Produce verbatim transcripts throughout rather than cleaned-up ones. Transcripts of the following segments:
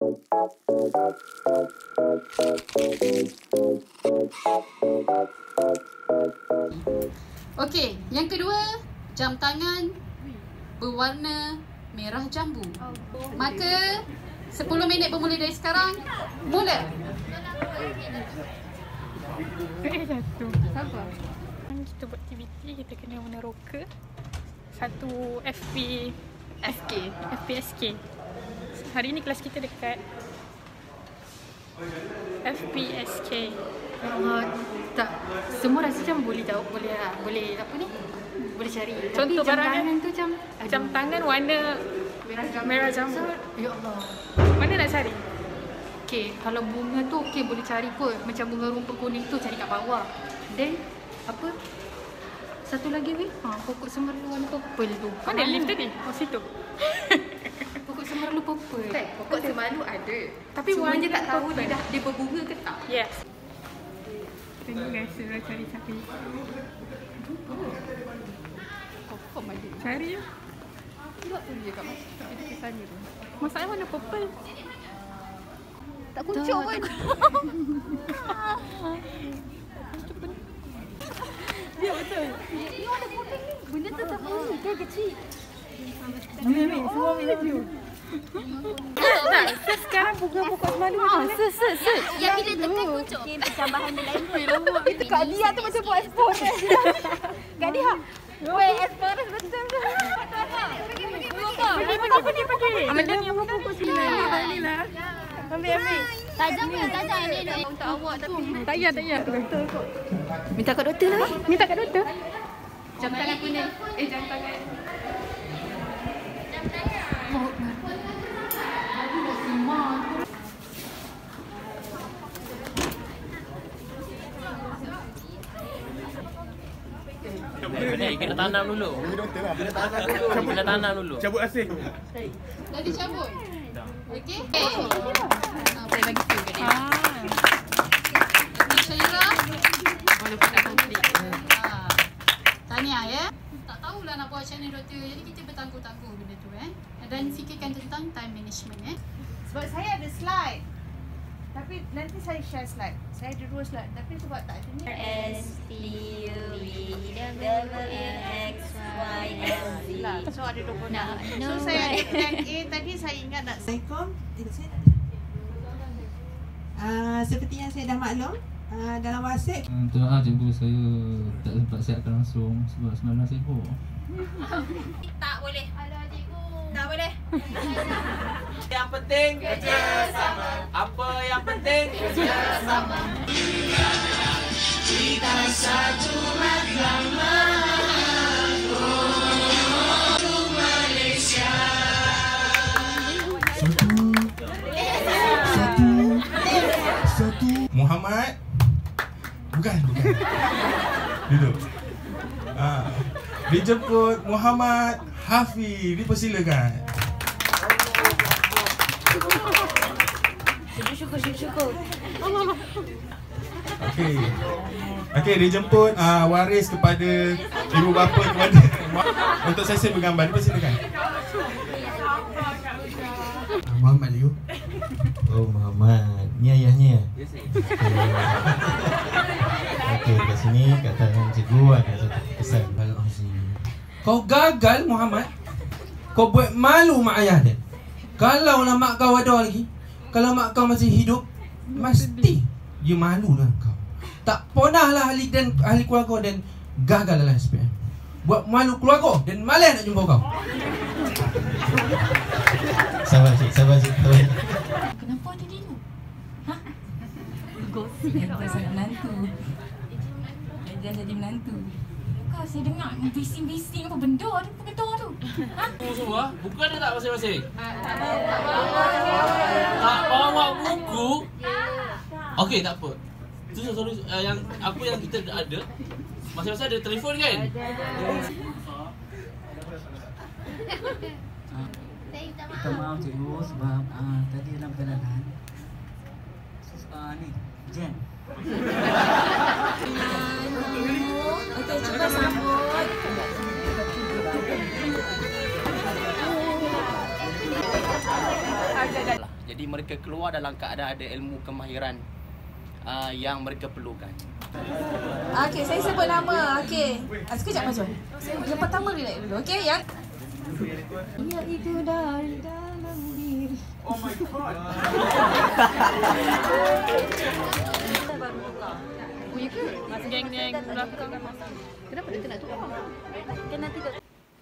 Okey, yang kedua, jam tangan berwarna merah jambu. Maka sepuluh minit bermula dari sekarang. Mula. Eh, jatuh. Sabar. Kita buat aktiviti, kita kena warna rocker. Satu F P F K. F P S K. Hari ni kelas kita dekat F P S K. Uh, tak, semua rasa macam boleh tahu, boleh lah, boleh apa ni? Boleh cari. Contoh tapi jam barangnya, tangan tu jam jam tangan warna merah jambu. merah jambu. Ya Allah. Mana nak cari? Okey, kalau bunga tu okey boleh cari kot. Macam bunga rumput kuning tu cari kat bawah. Then apa? Satu lagi weh. Ha, pokok semerlu warna purple tu. Mana lift tadi? Oh, situ. Pokok semerlu purple. Tak, pokok semerlu ada. Tapi cuma warna tak tahu purple. dia dah dia berbunga ke tak. Yes. Tengok guys, saya cari siapa. Confirm ada. Cari ya. Tengok tu dia kat mas. Ada kesannya tu. Masalahnya warna purple. Tak kuncuk pun. Ya betul. Ni warna kuning ni. Benda tu tak tahu ni. Dia kecil. Ambil ambil, semua ambil ambil. Tak, set sekarang bunga pokok semalu. Ha, set set set. Yang bila tekan kuncuk. Okay, macam bahan dia lain. Itu Kak Dia tu macam buat expose. Kak Dia. Weh, expose betul tu. Pergi, pergi, pergi. Pergi, pergi, pergi, pergi. Ambil dia yang pokok semalu. Ni lah. Ambil, ambil. Tajam ni, tajam ni. Untuk awak tapi. Tak payah, tak payah. Minta kat doktor lah. Minta kat doktor. Jam tangan kuning. Eh, jam tangan. Jam tangan. Oh, Ni kena tanam dulu. Kena tanam dulu. Kena tanam dulu. Cabut asing. dah dicabut. Okey. Ah, boleh bagi tu kat dia. Ah. Ni Syairah. Boleh pakai konflik. Ah. Tahniah ya. Tak tahulah nak buat macam ni doktor. Jadi kita bertangguh-tangguh benda tu eh. Dan fikirkan tentang time management eh. Sebab saya ada slide. Tapi nanti saya share slide. Saya ada dua slide. Tapi sebab tak ada ni. S, T, U, V, W, X, Y, and Z. So ada dua puluh enam. No, So saya ada plan A tadi saya ingat nak. Assalamualaikum. Eh, saya tak uh, seperti yang saya dah maklum uh, dalam WhatsApp. Hmm, Terima kasih cikgu, saya tak sempat siapkan langsung sebab semalam sibuk. Tak boleh. Alah cikgu. Tak boleh. Yang penting kerjasama. Apa yang penting kerjasama. Kita satu agama. Untuk Malaysia. Satu. Satu. Satu. Muhammad. Bukan, bukan. Duduk. Ah. Dijemput Muhammad Hafiz. Dipersilakan. Syukur, syukur, syukur. Okey. Okey, dijemput uh, waris kepada ibu bapa kepada untuk sesi bergambar. Dipersilakan. Uh, Muhammad you. Oh Muhammad, ni ayahnya. Okey, kat sini kat tangan cikgu ada satu pesan. Kau gagal Muhammad. Kau buat malu mak ayah dia. Kalau lah mak kau ada lagi, kalau mak kau masih hidup, mesti dia malu dengan kau. Tak pernah lah ahli dan ahli keluarga dan gagal dalam S P M. Buat malu keluarga dan malas nak jumpa kau. Sabar cik, sabar cik. Sabar. Kenapa ada dia tu? Ha? Gosip yang pasal menantu. Dia jadi menantu. Kau saya dengar bising-bising apa benda ada pengetua tu. Ha? Semua bukan dia tak masing-masing. Tak bawa buku. Okey, tak apa. Tu solusi uh, yang apa yang kita ada. Masing-masing ada telefon kan? Minta maaf cikgu sebab uh, tadi dalam perjalanan uh, ni, Jen. Okey, cuba sambut. Jadi Jadi mereka keluar dalam keadaan ada ilmu kemahiran uh, yang mereka perlukan. Okey, saya sebut nama. Okey. Ah, sekejap maju. Yang pertama relax dulu. Okey, yang ya itu dari dalam diri. Oh my god. Punya ke? Geng-geng belakang. Kenapa dia nak tukar? Kan nanti dah.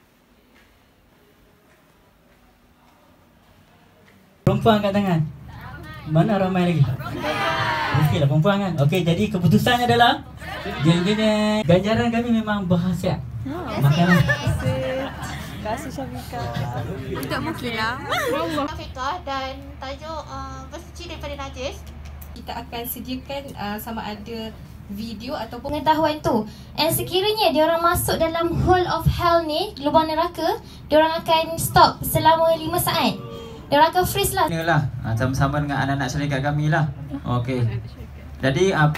Perempuan angkat tangan. Mana ramai lagi? Okey lah perempuan kan. Okey, jadi keputusannya adalah jeng jeng jeng. Ganjaran kami memang berkhasiat. Makanan. Terima kasih Syafika. Untuk Mukila. Syafika dan tajuk uh, Bersuci daripada Najis. Kita akan sediakan uh, sama ada video ataupun pengetahuan tu. And sekiranya diorang masuk dalam hole of hell ni, lubang neraka, diorang akan stop selama lima saat. Diorang akan freeze lah. Inilah, sama-sama dengan anak-anak syarikat kami lah. Okey. Jadi uh,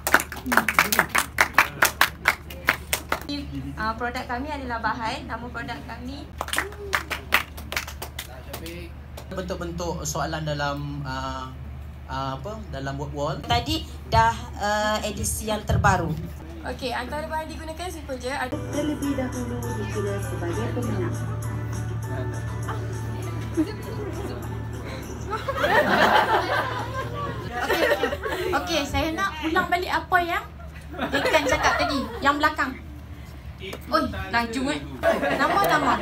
uh, produk kami adalah bahan. Nama produk kami Bentuk-bentuk soalan dalam uh, uh, apa dalam word wall. tadi dah uh, edisi yang terbaru. Okey, antara bahan digunakan simple je. Ada terlebih dahulu dikira sebagai pemenang. Okey, okey, saya nak ulang balik apa yang Dekan cakap tadi, yang belakang. Oi, laju eh. Nama-nama.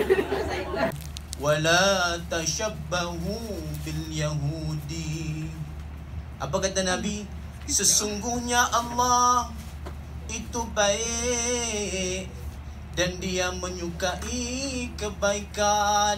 Wala tashabbahu bil yahudi. Apa kata Nabi? Sesungguhnya Allah itu baik dan dia menyukai kebaikan.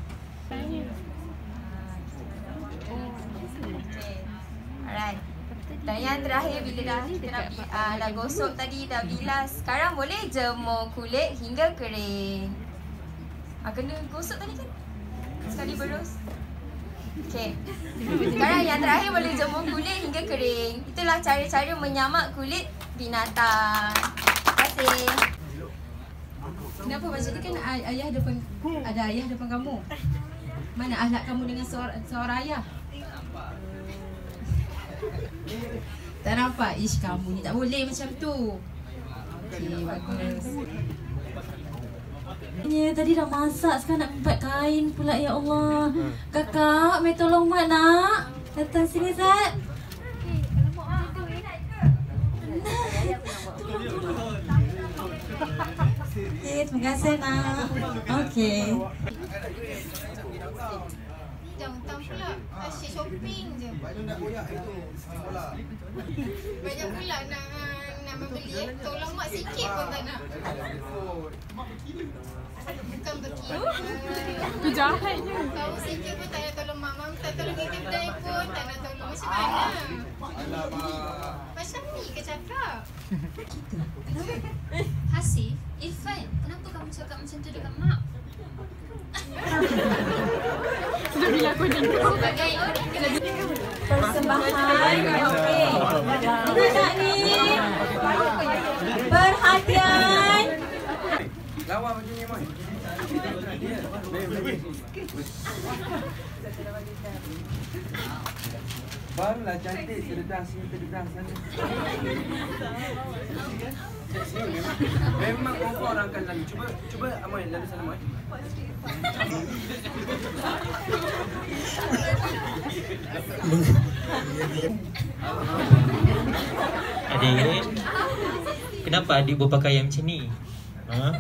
Alright. Dan yang terakhir bila dah kita dah, uh, dah gosok tadi, dah bilas, sekarang boleh jemur kulit hingga kering. Ah, kena gosok tadi kan? Sekali berus. Okey. Sekarang yang terakhir boleh jemur kulit hingga kering. Itulah cara-cara menyamak kulit binatang. Terima kasih. Kenapa macam ni kan ayah depan, ada ayah depan kamu. Mana akhlak kamu dengan seorang, seorang ayah? Tak nampak? Ish, kamu ni tak boleh macam tu. Okey, bagus. Ya, tadi dah masak, sekarang nak empat kain pula, ya Allah. Kakak, mai tolong mak nak. Datang sini, Zat. Okey, terima kasih nak. Okey. Jangan hutang pula. Asyik shopping je. Banyak pula nak nak membeli eh. Tolong mak sikit pun tak nak. Bukan berkira. Tu jahat je. Kau sikit pun tak nak tolong mak. Mak tak tolong kita berdaya pun tak nak tolong. Macam mana? Macam ni ke cakap? Hasif, Irfan, kenapa kamu cakap macam tu dekat mak? Sudah bilang kau ni. Sebagai Persembahan. Okey. Anak ni. Perhatian. Lawa macam ni, Mai. Barulah cantik, terdedah sini, terdedah sana. Sini, memang kau orang akan lalu. Cuba, cuba Amoy, lalu sana, Amoy. Adik, kenapa adik berpakaian macam ni? Ha?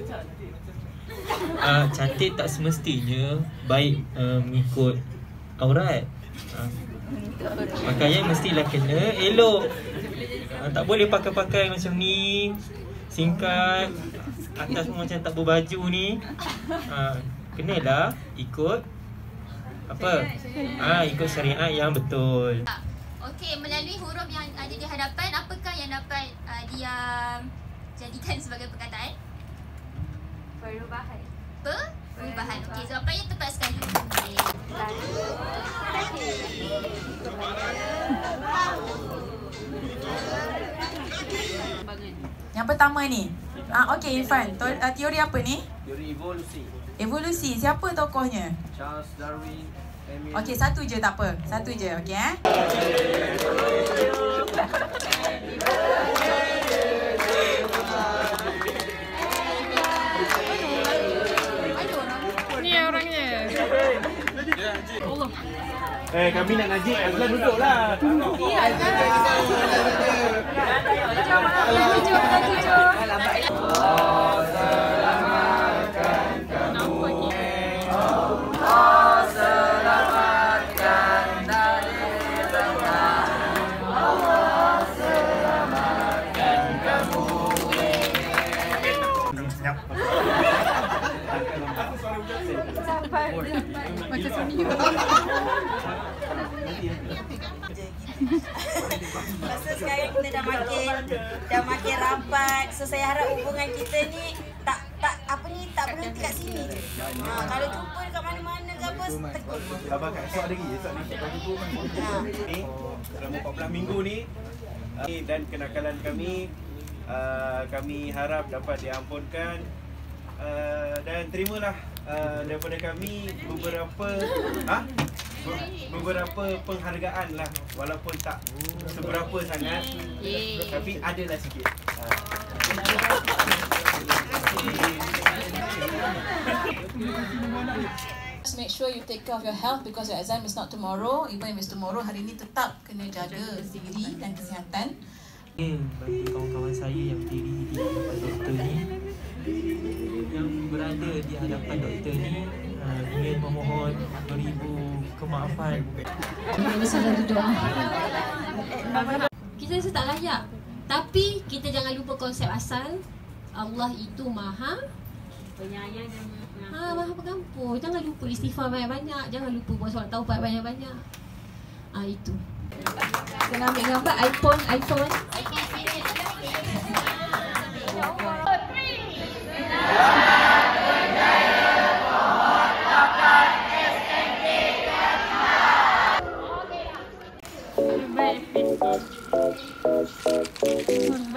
Uh, cantik tak semestinya baik uh, mengikut aurat. Uh, pakaian mestilah kena elok. Uh, tak boleh pakai-pakai macam ni, singkat, atas pun macam tak berbaju ni. Uh, kenalah ikut apa? Ah, uh, ikut syariat yang betul. Okey, melalui huruf yang ada di hadapan, apakah yang dapat uh, dia jadikan sebagai perkataan? Perubahan. Pe? Perubahan. Okey, jawapannya tepat sekali. Yang pertama ni. Ah, okey Irfan, to- uh, teori apa ni? Teori evolusi. Evolusi. Siapa tokohnya? Charles Darwin. Okey, satu je tak apa. Satu je, okey eh. Ni orangnya. Allah. Eh, kami nak ngaji, Azlan duduklah. Iya, Azlan. Tujuh, tujuh, Allah selamatkan kamu. Allah selamatkan dari bencana. Allah selamatkan kamu. Sampai macam sunyi. Masa sekarang kita dah makin dah makin rapat. So saya harap hubungan kita ni tak tak apa ni tak berhenti kat sini. Ha, kalau jumpa dekat mana-mana ke apa tekun. Sabar kat esok lagi, esok ni kita jumpa. Ni selama empat belas minggu ni uh, dan kenakalan kami uh, kami harap dapat diampunkan uh, dan terimalah uh, daripada kami beberapa ha? beberapa penghargaan lah, walaupun tak seberapa sangat, tapi adalah sikit. Just make sure you take care of your health because your exam is not tomorrow. Even if it's tomorrow, hari ni tetap kena jaga diri dan kesihatan. Bagi kawan-kawan saya yang berdiri di hadapan doktor ni, yang berada di hadapan doktor ni, uh, ingin memohon beribu kemaafan. Kita rasa tak layak. Tapi kita jangan lupa konsep asal. Allah itu maha penyayang dan ha, maha pengampun. Jangan lupa istighfar banyak-banyak. Jangan lupa buat solat taubat banyak-banyak. Ah, itu. Kena ambil gambar iPhone, iPhone. Baik,